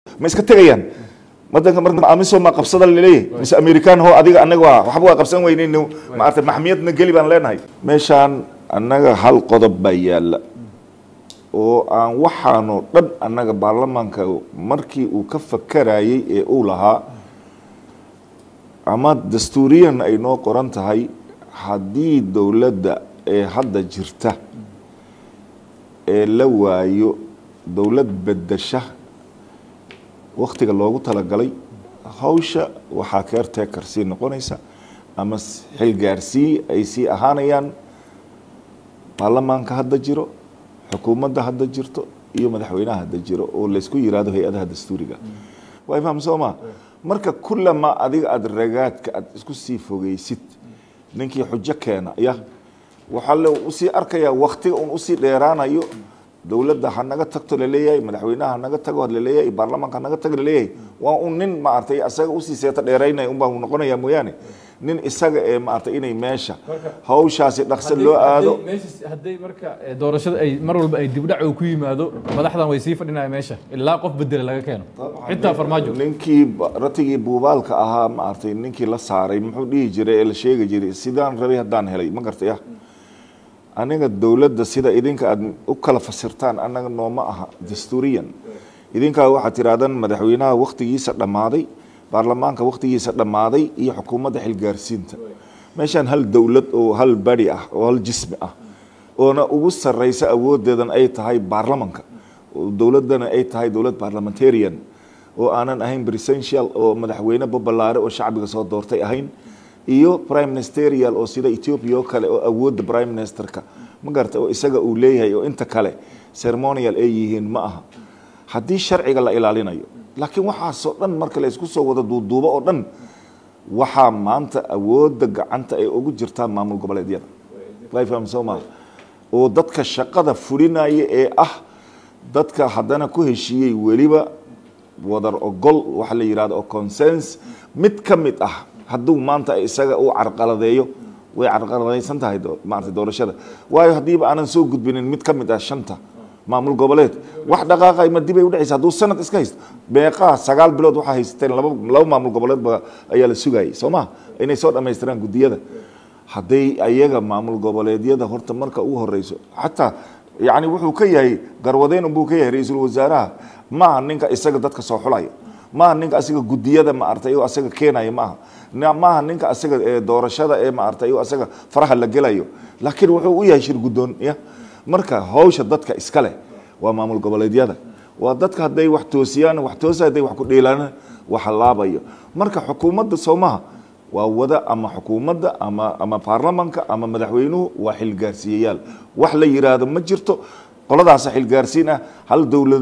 ما إسكتيجيان مدة مرة أمسهم ما قبضة الليلة بس أمريكان هو أديك أنا وحبوا قبضة وين إنه ما أعرف محمية نجلي بان لنا هاي مشان أنا هل قضب بيال وأن وحنا رد أنا برلمان كو مركي وكف كراي أولها أما دستوريا أي نوع قرنت هاي حديد دولة حد جرته لو أيو دولة بدشه وقتك اللوجو تلاقي هوشة وحكر تكرسي نقونيسا أمس حل جارسي أي سي أهانيان برلمان كهذا جيرو حكومة ده هذا جيرتو يوم مدحوينا هذا جيرو ولا يسكو يرادو هي هذا دستوريجا ويفهم سوما مركا كل ما أديك أدرجات كأسكو سيفوجي ست نكى حجة كنا يا وحلو أسي أركيا وقتي أسي ليرانا يو دولة ده هنقدر تقتل ليه مدحوينا هنقدر تقول ليه برلمان هنقدر تقول ليه وأنن ما أرتي أساق أسي سيات ليرانا يوم بقولنا يا موياني نين إساق ما أرتي إني ماشى هاو شاسي نغسل له هذا هدي مركا دورشة أي مرة بأي دبلع وكوي ما هذا مدحضا ويسيف إنه ماشى إلا قف بدل لقى كانوا حتى فرماجو نينكي رتيجي بوبالك أها ما أرتي نينكي لا صاري محودي جري الشيء جري سيدان ربي هدان هلي ما قرت يا أنا الدولة ده سيدا إذن كأد أكل فسرتان أنا نومها دستوريا إذن كواحد ترادن مدحوينا وقت يسد ماضي برلمان كوقت يسد ماضي هي حكومة ده الجارسين مشان هل دولة أو هل بريئة أو هل جسم وأنا أوصل الرئيس أود ده أي تهاي برلمان ودولة ده أي تهاي دولة برلمانتيريان وأنا أهين بريسنشال أو مدحوينا ببلار والشعب قصاد دورتي أهين iyo prime ministerial oo sida Ethiopia kale oo awood prime ministerka ma garta oo isaga uu leeyahay oo inta kale ceremonial ay yihiin ma aha hadii sharciga la ilaalinayo laakiin waxa soo dhan marka la isku soo wada duuduubo oo dhan waxa maanta awoodda gacanta ay ugu jirtaan maamul goboleedyada way fahamsoma oo dadka shaqada fulinaya ee dadka haddana ku heshiiyay waliba wadar ogol waxa la yiraahdo consensus mid ka mid hadduu maanta isaga uu carqaladeeyo way carqaladaysan tahay maanta doorashada waayo hadiiba aanan soo gudbinin mid ka mid shanta maamul goboleed wax dhaqaaqay ma dib ay u dhacaysaa hadduu sanad iska haysto beeqa 9 bilood waxa haysteen laba maamul goboleed ayaa la sugayay Soomaa inay soo dhameystiraan gudiyada haday ayaga maamul goboleedyada horta marka ugu horeyso hatta yani wuxuu ka yahay garwadeen uu ka yahay ra'iisul wasaaraha ma ninka isaga dadka soo xulaya ma ninka asiga gudiyada ma artay oo asaga keenay ma ninka asaga doorashada ma artay oo asaga faraha la gelayo laakiin wuxuu u yahay shir gudoon marka hawsha dadka iska leh waa maamul goboleedyada waa dadka haday wax toosiyaan wax toosaday wax ku dheelaan wax laabayo marka xukuumadda Soomaha waa wada ama xukuumadda ama baarlamaanka ama madaxweynuhu waa xil gaarsiiyayaal wax la yiraahdo ma jirto qoladaas xil gaarsiina hal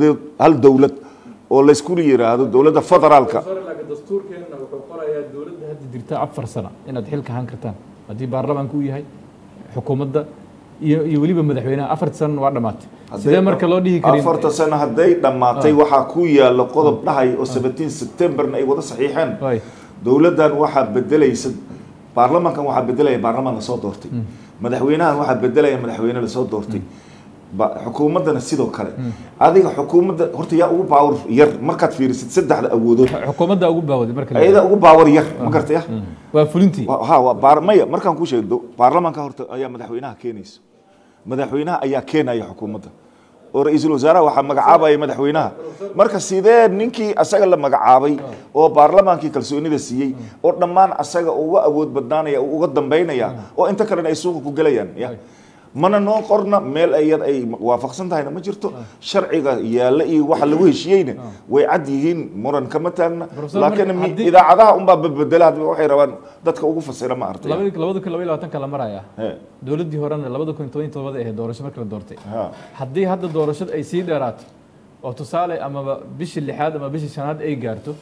dawlad oo la isku yiraahdo dawladda federaalka dastuurkeena wuxuu qorayaa dawladda hadda jirta 4 sano inaad xilka han kartaan hadii baarlamaanku uu yahay xukuumadda iyo waliba madaxweynaha 4 sano waa dhamaatay sidee marka loo dhihi karin 4 sano haday dhamaatay waxa ku yaalo qodob dhahay oo 17 September ay wada saxiixeen dawladdan waxa bedelaysa baarlamaankan waxa bedelaya baarlamaan la soo doortay madaxweynahan waxa bedelaya madaxweyne la soo doortay xukuumadana sidoo kale adiga xukuumadda horta yaa ugu baawar yar markaad fiirisid saddexda awoodood xukuumadda ugu baawday marka ayada ugu baawar yar ma gartay waa fulintii waa baarmaya markaan ku sheegdo baarlamaanka horta ayaa madaxweynaha keenaysa madaxweynaha ayaa keenaya xukuumadda oo ra'iisul wasaaraha waxa magacaabay madaxweynaha marka sidee ninkii asaga la magacaabay oo baarlamaankii kalsoonida siiyay oo dhammaan asaga uga awood badnaanaya oo uga dambeynaya oo inta kale ay suuqa ku galayaan mana noo qorna meel ay waafaqsan tahayna ma jirto sharciga yaala iyo waxa lagu heshiiyeyna way cad yihiin muran kama taagna laakiin idaacadaha umba bedelaad waxay rabaan dadka ugu fasira ma artay 2022 kala maraya dawladii horena 2017 ee doorasho markii la doortay hadii hadda doorashada ay sii dheeraato oo tusaale ama bishii 6aad ama bishii 5aad ay gaarto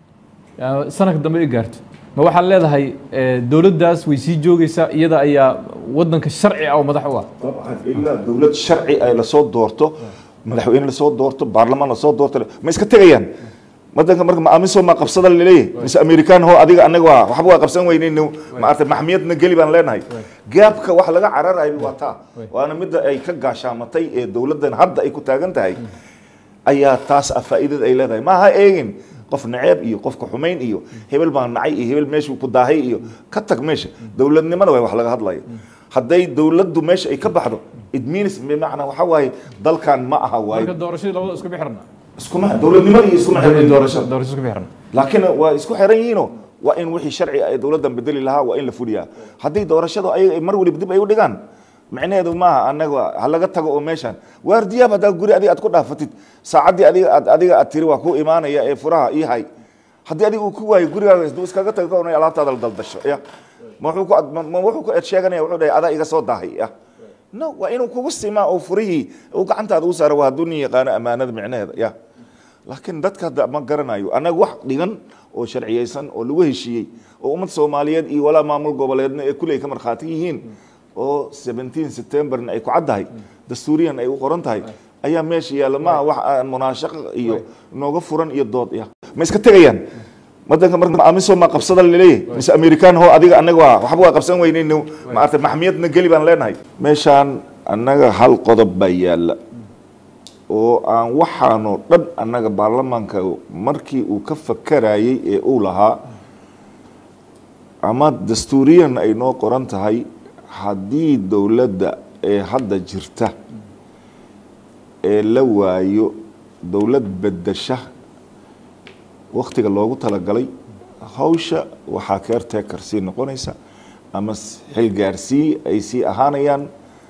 sanadka dambe ay gaarto ma waxa leedahay dawladdaas way sii joogaysaa iyada ayaa wadanka sharci ah oo madax u ah طبعا illa dawlad sharci ay la soo doorto madaxweyne la soo doorto baarlamaan la soo doorto ma iska tagayaan madanka marka ma amiso ma qabsada leeyahay mis American ho adiga anaga waxba waa qabsan weynayno ma artay maxmiyadna gali baan leenahay gaabka wax laga cararay waa taa waana mid ay ka gaashaamatay ee dawladdan hadda ay ku taagan tahay ayaa taas faa'iidada ay leedahay ma aha eegin qof naceeb iyo qofka xumayn iyo hebel baan nacay iyo hebel meesha ku daahay iyo ka tag meesha dowladnimada way wax laga hadlayo hadday dowladdu meesha ay ka baxdo it means bimacnaa waxa waaye dalkan ma aha waaye marka doorashada labada isku bixirna iskuma dowladnimada iyo iskuma xiran doorashada isku bixirna laakiin waa isku xiran yihiin waa in wixii sharci ay dowladdan bedeli lahaa waa in la fuliyaa haddii doorashadu ay mar waliba dib ay u dhigaan macnaheedu maaha anaga ha laga tago oo meeshaan waardiyaab haddaa guri adiga aad ku dhaafatid saacaddii adiga aad tiri waa ku imaanaya ee furaha ii hay haddii adiga uu ku waayo gurigaaga isduu iskaga tago kaona alaabtaada la daldasho ya ma wuxuu ku sheeganaya wuxuu dhahay adaa iga soo daahay ya no waa inuu kugu simaa oo furihii uu gacantaada u saara waa hadduu nin yaqaano ammaanada micnaheeda ya laakiin dadka hadda ma garanayo annaga wax dhigan oo sharciyeysan oo lagu heshiiyey oo ummad soomaaliyeed iyo walaa maamul goboleedna ee kuley ka markhaati yihiin oo 17 Septemberna ay ku caddahay dastuuriyan ay u qoran tahay ayaa meesha yaalla maaha wax aan munaashaqo iyo nooga furan iyo dood ya ma iska tegayaan wadanka marka amiso ma qabsada leeyahay mise American ho adiga anaga waxba waa qabsan weynayno ma artay maxmiyadna gali baan leenahay meeshaan anaga hal qodob baa yaalla oo aan waxaano dhan anaga baarlamaanka markii uu ka fakarayay ee uu lahaa ama dastuuriyan ay noo qoran tahay haddii dowladda ee hadda jirta ee la waayo dowlad bedasha waqtiga loogu talagalay hawsha waxaa caretaker sii noqonaysa ama xilgaarsii ay sii ahaanayaan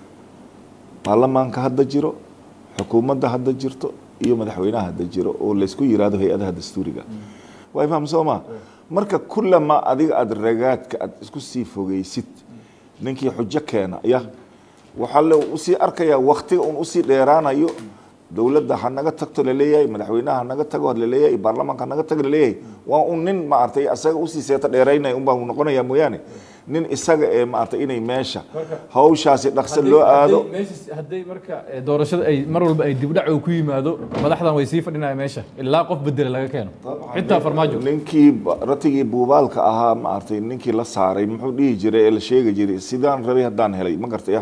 baarlamaanka hadda jiro xukuumadda hadda jirto iyo madaxweynaha hadda jiro oo laysku yiraahdo hay-adaha dastuuriga waa faham soo ma marka kullama adiga aad ragaadka aad isku sii fogeysid ninkii xujo keena ya waxaa la usii arkayaa waqtiga un usii dheeraanayo dowladda ha naga tagto laleeyahay madaxweynaha ha naga tago laleeyahay baarlamaanka ha naga tago laleeyahay waa un nin maartay asaga usii seeta dheeraynaya un baa noqonayaa mooyaane nin isaga ee maartay inay meesha hawshaasi dhaqso loo aado hadday marka doorashada ay mar walba ay dib dhac ku yimaado madaxdan way sii fadhinayaan meesha ilaa qof bedel laga keeno xitaa farmaajo ninkii ratigii buubaalka ahaa maartay ninkii la saaray muxuu dhihi jiray ee la sheegi jiray sidaan rabay haddaan helay ma gartay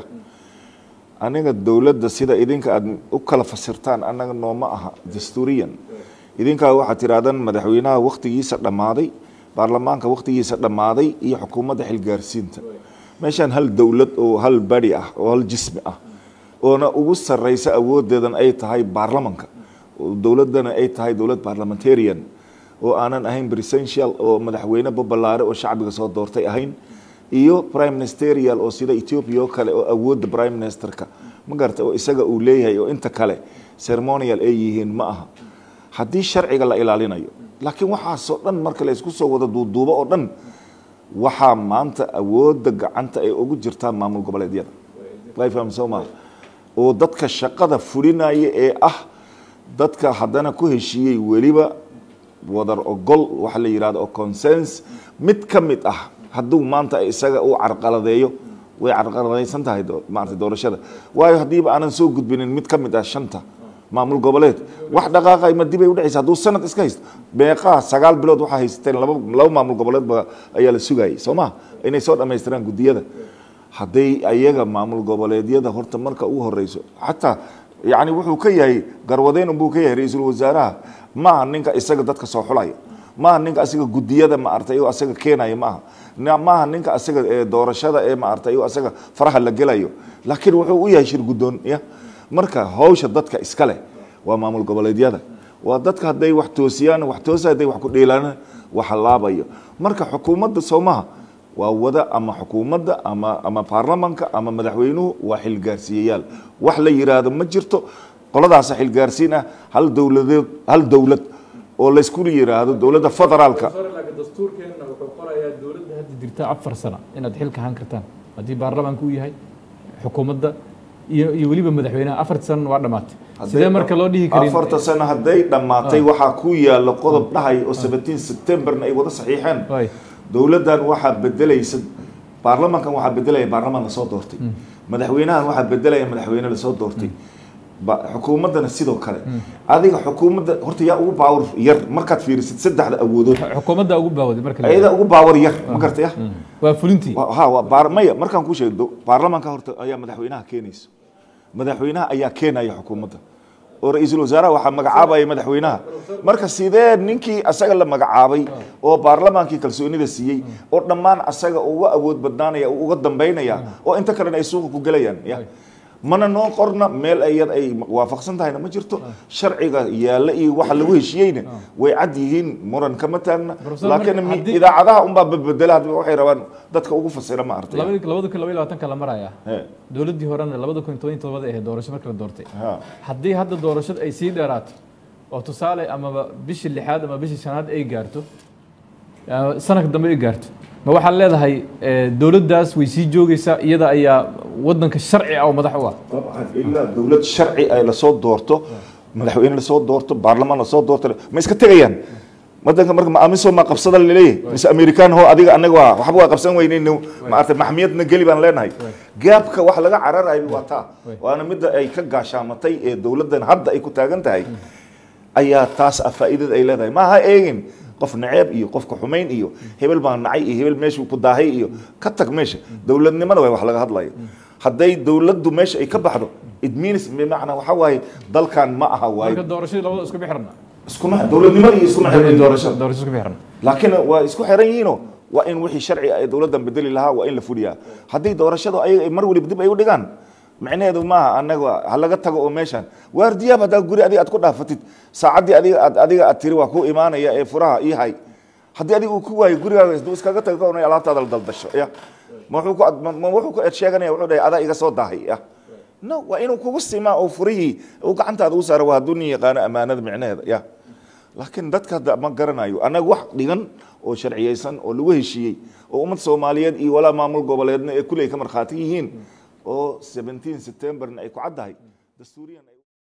aniga dowladda sida idinka aad u kala fasirtaan anaga nooma aha dastuuriyan idinkaa waxaad tirahdaan madaxweynaha waqtigiisa dhammaaday baarlamaanka waqtigiisa dhammaaday iyo xukuumadda xilgaarsiinta meeshaan hal dowlad oo hal bari ah oo hal jismi ah oona ugu sarreysa awoodeedan ay tahay baarlamanka dowladdana ay tahay dowlad parliamentarian oo aanan ahayn presidential oo madaxweyne babalaare oo shacbiga soo doortay ahayn iyo prime ministerial oo sida Ethiopia oo kale oo awoodda prime ministerka ma gartay oo isaga uu leeyahay oo inta kale ceremonial ay yihiin ma aha haddii sharciga la ilaalinayo laakiin waxaasoo dhan marka la isku soo wada duuduubo oo dhan waxaa maanta awoodda gacanta ay ugu jirtaa maamul goboleedyada way fahamsan ma oo dadka shaqada fulinaya ee dadka haddana ku heshiiyey weliba wadar ogol waxa la yiraahdo consens mid ka mid hadduu maanta isaga uu carqaladeeyo way carqaladaysan tahay maanta doorashada waayo hadiiba aanan soo gudbinin mid ka mid shanta maamul goboleed wax dhaqaaqay ma dib ay u dhacaysaa hadduu sanad iska haysto beeqaa 9 bilood waxaa haysteen laba maamul goboleed ayaa la sugayay soo ma inay soo dhammaystiraan guddiyada hadday ayaga maamul goboleedyada horta marka ugu horeyso xataa yani wuxuu ka yahay garwadeen buu ka yahay ra'iisul wasaaraha ma ninka isaga dadka soo xulaya ma ninka asiga guddiyada ma artay oo asaga keenaya ma ninka asaga doorashada ee ma artay oo asaga faraha la gelayo laakiin wuxuu u yahay shir guddoon marka hawsha dadka iska leh waa maamul goboleedyada waa dadka hadday wax toosiyaan wax toosa hadday wax ku dheelaan wax laabayo marka xukuumadda Soomaha waa wada ama xukuumadda ama baarlamaanka ama madaxweynuhu waa xilgaarsiyayaal wax la yiraahdo ma jirto qoladaas xilgaarsiin hal dowlad oo la isku yiraahdo dowladda federaalka dastuurkeena wuxuu qorayaa dowladda hadda jirta 4 sano inaad xilka han kartaan hadii baarlamaanku uu yahay xukuumadda iyo waliba madaxweynaha 4 sano waa dhamaatay sidee marka loo dhihi karin 4 sano haday dhamaatay waxa ku yaala qodob dhahay oo 17 September ay wada saxiixeen dowladdan waxa bedelaysa baarlamaankan waxa bedelaya baarlamaan la soo doortay madaxweynahan waxa bedelaya madaxweyne la soo doortay xukuumadana sidoo kale adiga xukuumadda horta yaa ugu baawar yar markaad fiirisid saddexda awoodood xukuumadda ugu baawday marka ayada ugu baawar yar ma gartay waa fulintii waa baarmaya markaan ku sheego baarlamaanka horta ayaa madaxweynaha keenayso madaxweynaha ayaa keenaya xukuumadda oo ra'iisul wasaaraha waxa magacaabay madaxweynaha marka sidee ninkii asaga la magacaabay oo baarlamaankii kalsoonida siiyay oo dhammaan asaga uga awood badnaanaya uga dambeynaya oo inta kale ay suuqa ku galayaan ya mana noo qorna meel ayad ay waafaqsan tahayna ma jirto sharciga yaala iyo waxa lagu heshiiyeyna way cad yihiin muran kama taagna laakiin idaacadaha un baa bedela waxay rabaan dadka ugu fasira ma artay 2022 kala maraya dawladii horena 2017 ee doorasho markii la doortay haddii hadda doorashada ay sii dheeraato oo tusaale ama bishii 6aad ama bishii 5aad ay gaarto sanadka dambe ay gaarto ma waxaa leedahay dawladdaas way sii joogaysaa iyada ayaa wadanka sharci ah oo madax u ah ilaa dawlad sharci ay la soo doorto madaxweyne la soo doorto baarlamaan la soo doorto ma iska tagayaan wadanka marka ma amiso ma qabsada leeyahay mise American ho adiga anaga waxba waa qabsan weynayno ma artay maxmiyadna gali baan leenahay gaabka wax laga cararay waa taa waana mid ay ka gaashaamatay ee dawladdan hadda ay ku taagan tahay ayaa taas faa'iidada ay leedahay ma aha eegin qof naceeb iyo qofka xumeyn iyo hebel baan nacay iyo hebel meesha ku daahay iyo ka tag meesha dawladnimada way wax laga hadlayo haday dawladdu meesha ay ka baxdo it means macna waxa waaye dalkan ma aha waaye marka doorashada labada isku bixirna iskuma dawladnimada iyo iskuma xiran doorashada isku bixirna laakiin waa isku xiran yihiin waa in wixii sharci ay dawladdan bedeli lahaa waa in la fuliyaa hadii doorashadu ay mar wali dib ay u dhigaan macnaheedu maaha anaga halaga tago oo meeshan waardiyaab hadaa guri adiga aad ku dhaafatid saacadii adiga aad tiri waa ku imaanaya ee furaha ii hay haddii adiga uu ku waayo gurigaaga isduu iskaga tago oo alaabtaada la daldasho ya ma wuxuu ku sheeganaya wuxuu dhahay adaa iga soo daahay ya no waa inuu kugu simaa oo furihii uu gacantaada u saaro waa hadduu nin yaqaano ammaanada micnaheeda ya laakiin dadka hadda ma garanayo anaga wax dhigan oo sharciyeysan oo lagu heshiiyey oo ummad Soomaaliyeed iyo walaa maamul goboleedna ee kulay ka marxaati yihiin oo 17 September ay ku caddahay dastuuriyan